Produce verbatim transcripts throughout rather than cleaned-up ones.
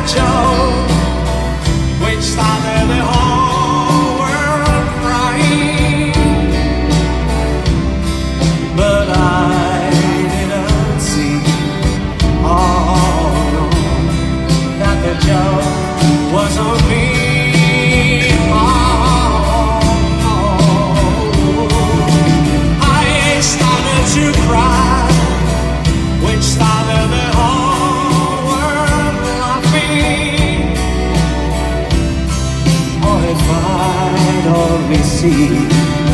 joke which started the whole world crying, but I didn't see, oh no, that the joke was on me. To cry, which started the whole world laughing. Oh, if I'd only see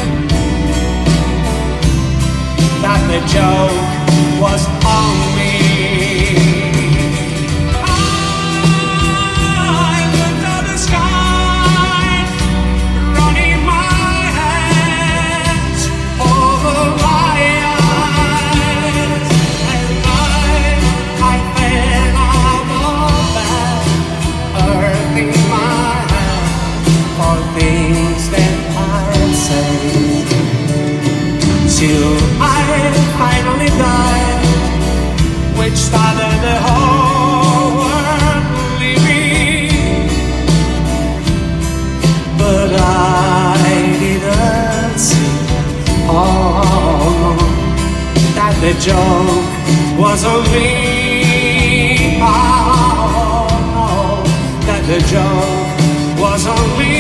that the joke was on me. Till I finally died, which started the whole world living, but I didn't see, oh, that the joke was on me. Oh, no, that the joke was on me.